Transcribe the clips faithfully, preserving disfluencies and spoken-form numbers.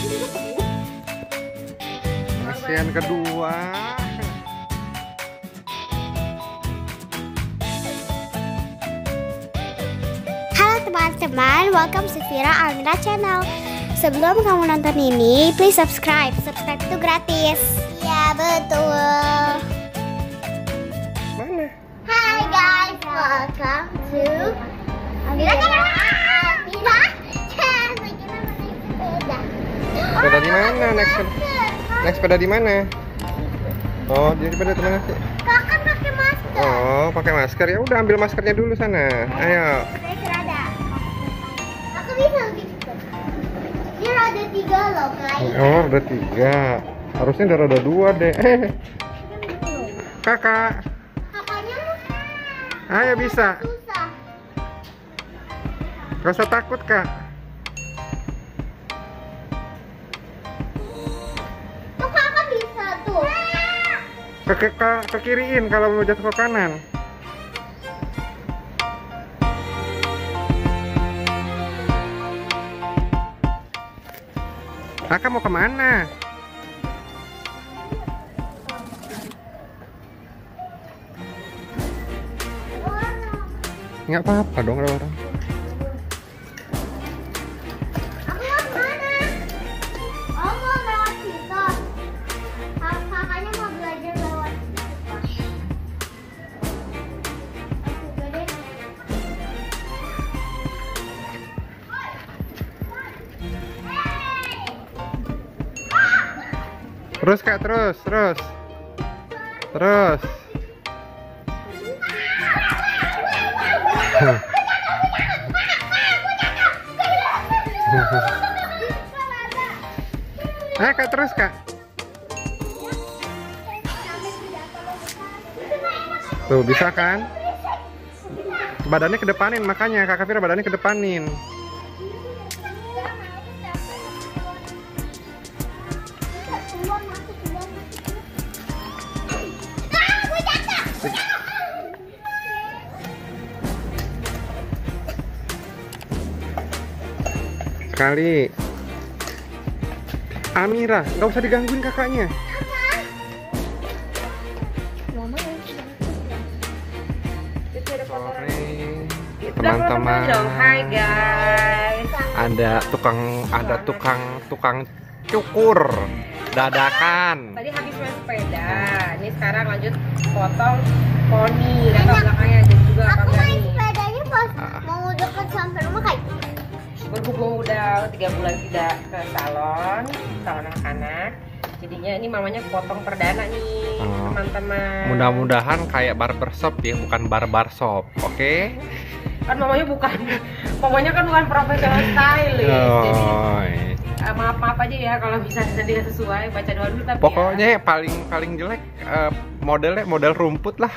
Pasien kedua. Halo teman-teman, welcome to Vira Almira Channel. Sebelum kamu nonton ini, please subscribe. Subscribe itu gratis. Ya betul. Mana? Hi guys, welcome to Almira Channel. Sepeda di mana? Naik sepeda. Naik sepeda di mana? Oh, jadi sepeda di mana sih? Kakak pakai masker. Oh, pakai masker. Ya udah, ambil maskernya dulu sana. Ayo. Saya kerada. Aku bisa lebih cepat. Ini roda tiga loh, guys. Oh, roda tiga. Harusnya ada roda dua deh. Eh, kakak. Kakaknya Ayo bisa. susah. Gak usah takut kak. Tuh kakak bisa tuh. Ke, ke, ke, ke kiriin kalau mau jatuh ke kanan. Kakak mau kemana? Nggak apa-apa dong ada orang. Aku mau kemana? Oh, mau lewat situ. Kak- Kakaknya mau belajar lewat situ. Aku juga deh. Terus kak, terus, terus, terus. Ayo kak, terus kak. Tuh bisa kan? Badannya kedepanin, makanya kakak Vira badannya kedepanin. Sekali. Amira, nggak usah digangguin kakaknya. Sore, teman-teman. Hai guys. Ada tukang, ada tukang, tukang cukur dadakan. Tadi habis main sepeda. Ini sekarang lanjut potong poni latar belakangnya dan juga Aku main kaki. sepedanya pas Ah. mau deket sampai rumah kayak Berhubung udah tiga bulan tidak ke salon, salon anak-anak. Jadinya ini mamanya potong perdana nih, Oh. teman-teman. Mudah-mudahan kayak barbershop ya, bukan barbar shop, oke? Kan mamanya bukan, mamanya kan bukan profesional stylist. Jadi Oh, eh, maaf-maaf aja ya kalau misalnya tidak sesuai, baca doa dulu tapi pokoknya ya. yang paling paling jelek eh, modelnya model rumput lah.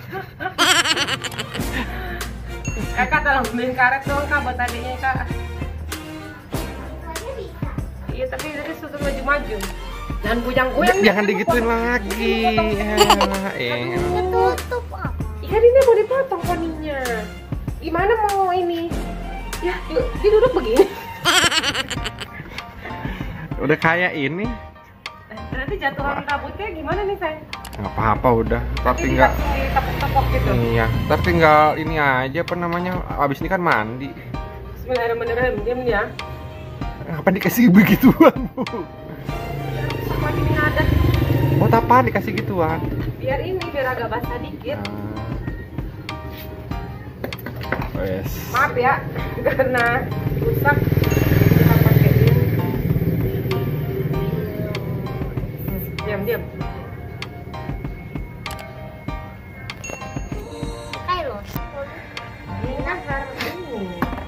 Kakak tolong beliin karet dong kak buat adiknya kak. Iya tapi tadi suka maju-maju. Jangan goyang-goyang. Jangan digituin lagi. Ya, eh. ketutup apa? Ikan ini mau dipotong poninya. Gimana mau ini? Ya, yuk, dia duduk begini. Udah kayak ini. Nanti jatuhan rambutnya gimana nih sayang? Nggak apa-apa udah. Ntar Nanti tinggal. dikasih tepok-tepok gitu. Iya. Ntar tinggal ini aja apa namanya. Abis ini kan mandi. Bismillahirrahmanirrahim. Diam ya. Ngapain dikasih begituan bu? Sama gini ada. Buat apa dikasih gituan? Biar ini biar agak basah dikit. Ah. Wes. Maaf ya karena rusak. Kita pakein. Diam diam. Kayak lo. Ini kan karena ini.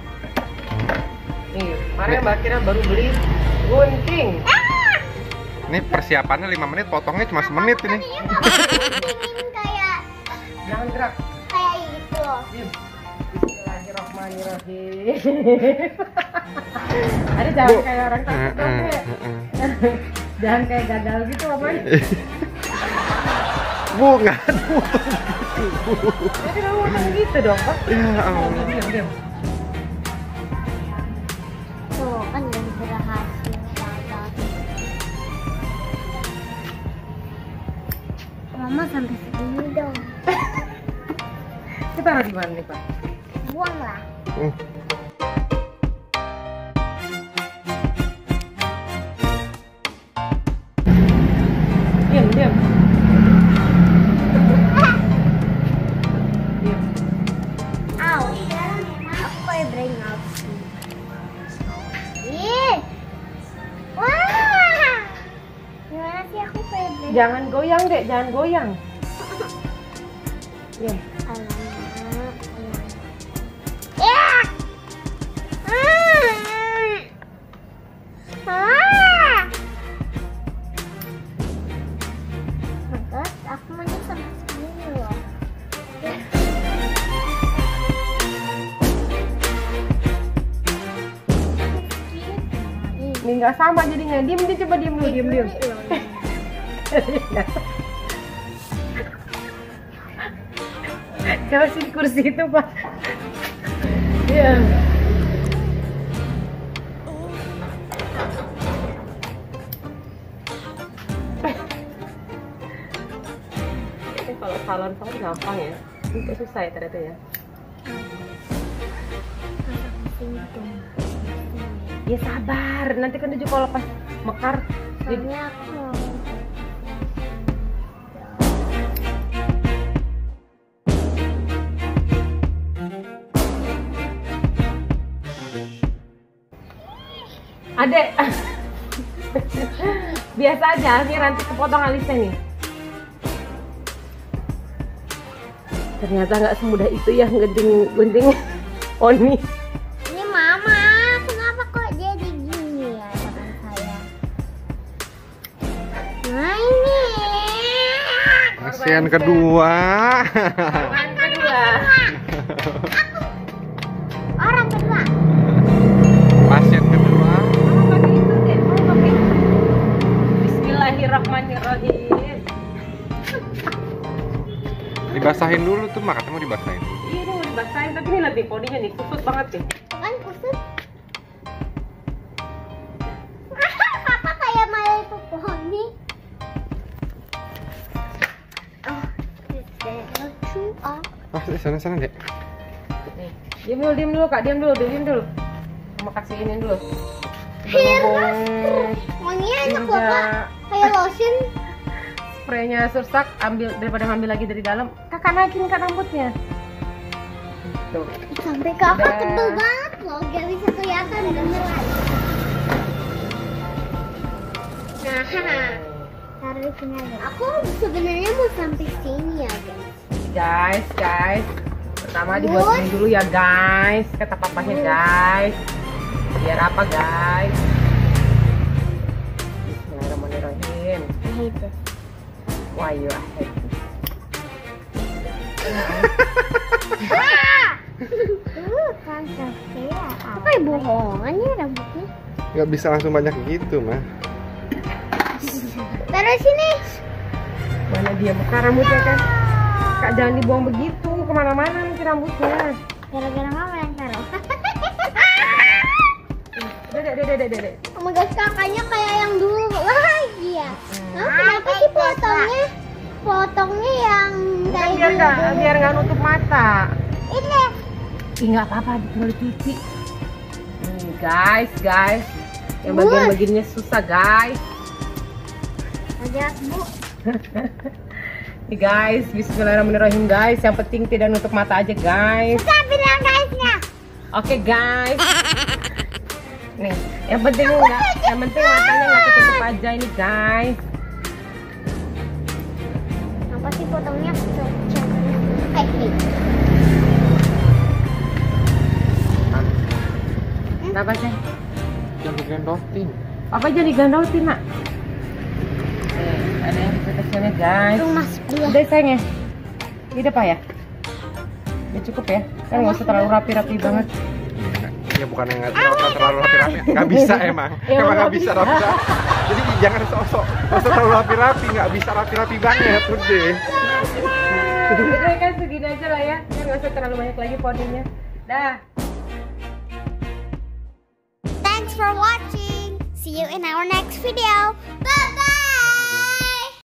Nih, kemarin Mbak Kira baru beli gunting. Ini persiapannya lima menit, potongnya cuma semenit ini. Ingin kayak Jangan gerak. kayak gitu loh. Diam. Bismillahirrahmanirrahim. Ada jangan Bu. kayak orang takut dong, Eh, Dek. eh, eh, eh. Jangan kayak gagal gitu apa? Bu, nggak ada potong gitu. Jadi kamu potong gitu dong, Pak. Ya Allah. Diam diam. Tuh kan udah berhasil. Mama sampai segini dong. Kita taruh di mana nih, Pak? Buang lah. Hmm. Diam, diam. Au. Aku kayak brain out. Ih. Wah. Gimana sih aku kayak brain? Jangan goyang, Dek. Jangan goyang. Diam. Alamak. Ya. Hmm. Ah. Bagus, aku maunya sampai segini loh. Ini nggak sama jadinya. Diam, dia coba diam dulu, diam, diam. Coba sih di kursi itu, Pak. Iya. Ini kalau salon salon gampang ya. Ini susah ya ternyata ya. Ya sabar, nanti kan juga kalau pas mekar jadi Soalnya aku mau. Adek. Biasa aja, ini nanti kepotong alisnya nih. Ternyata nggak semudah itu ya gunting-gunting Oni. Ini Mama, kenapa kok jadi gini ya tangan saya? Nah ini. Pasien kedua. Yang kedua. Orang kedua. Pasien kedua. Kamu pakai itu deh, kamu pakai itu. Bismillahirrahmanirrahim. Dibasahin dulu tuh, mak katanya mau dibasahin. Iya nih mau dibasahin, tapi ini lebih poninya nih kusut banget deh. Kan kusut. Papa kayak malah itu pohon nih. Oh, this lucu ah. Ah, sana sana dek. Nih, diam dulu, diam dulu kak, diam dulu, diam dulu. Mau kasih ini dulu. Hebat. Wanginya enak loh Pak. Kayak lotion. Spraynya sursak, ambil daripada ngambil lagi dari dalam. Kakak naikin kan rambutnya. Tuh. Sampai ke aku Udah. tebel banget loh, gak bisa kelihatan beneran. Nah, taruh di sini aja. Aku sebenarnya mau sampai sini ya guys. Guys, guys. Pertama Bun. dibuatin dulu ya guys. Kata papanya guys. Biar apa guys? Bismillahirrahmanirrahim. I hate this. Why you are happy? Uh, kan saya. Apa kayak bohongan ya rambutnya? Nggak bisa langsung banyak gitu, mah. Taruh sini. Mana dia mekar rambutnya kan? Kak jangan dibuang begitu kemana-mana nanti rambutnya. Gara-gara Mama yang taruh. Dede, dede, dede, dede. Oh my gosh, kakaknya kayak yang dulu lagi ya. Hah, kenapa sih potongnya? Potongnya yang Kan kayak biar nggak dulu. biar nggak nutup mata. Ini. Ih nggak apa-apa, tinggal cuci. Nih guys, guys. Yang bagian-bagiannya susah guys. Aja Bu. Nih guys, bismillahirrahmanirrahim guys. Yang penting tidak nutup mata aja guys. Kita bilang guysnya. Oke guys. Nih, yang penting enggak, yang penting matanya nggak ketutup aja ini guys. Apa sih potongnya kecil? Kayak gini. Apa sih? Jangan digendotin. Apa jadi gandotin nak? Nih, ada yang kecil-kecilnya guys. Rumah sebelah. Udah sayang ya? Ini apa ya? Ya cukup ya? Kan nggak usah terlalu rapi-rapi banget. Ya bukan yang nggak terlalu terlalu rapi-rapi, nggak bisa emang, Ya, emang nggak nggak bisa bisa. rapi-rapi. Jadi jangan sok-sok, nggak usah terlalu rapi-rapi, nggak bisa rapi-rapi banget, udah. Udah kan segini aja lah ya. Kan nggak usah terlalu banyak lagi poninya. Dah. Thanks for watching. See you in our next video. Bye.